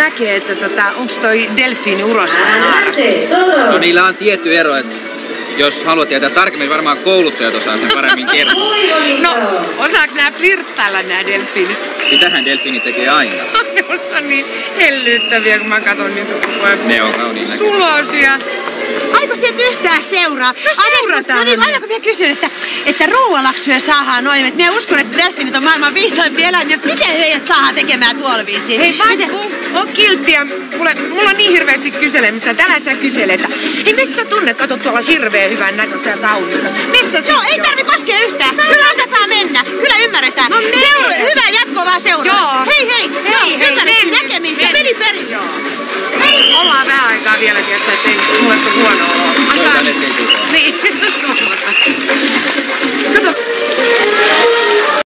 näkee, että onks toi delfiini uros vai naaras? No niillä on tietty ero, että jos haluat tietää tarkemmin, varmaan kouluttajat osaa sen paremmin kertoa. No, osaaks nää flirttailla nää delfiinit? Sitähän delfiini tekee aina. Ne on niin hellyyttäviä, kun mä katon niitä koko ajan. Ne on kauniin sulosia. Aiko sieltä yhtään seuraa? No seurataan. No niin, aina kun minä kysyn, että ruoalaksuja saadaan noin, että minä uskon, että delfiinit on maailman viisaimpia eläimiä. Miten heidät saadaan tekemään tuolla viisiin? Hei, on kilttiä. Mulla on niin hirveästi kyselemistä. Tänään sä kyselet, että hei, missä sä tunnet? Kato, tuolla hirveän hyvän näköistä ja kaunista. Missä Joo, ei tarvi koskea yhtään. Kyllä osataan mennä. Kyllä ymmärretään. No hyvää jatkoa vaan seuraa. Joo. Hei. Ymmärrettiin näkemiin. Ja peli perin. Joo. Ollaan vähän aikaa vielä, että ei mulle tule huono olo. Antaa. Niin. Kato.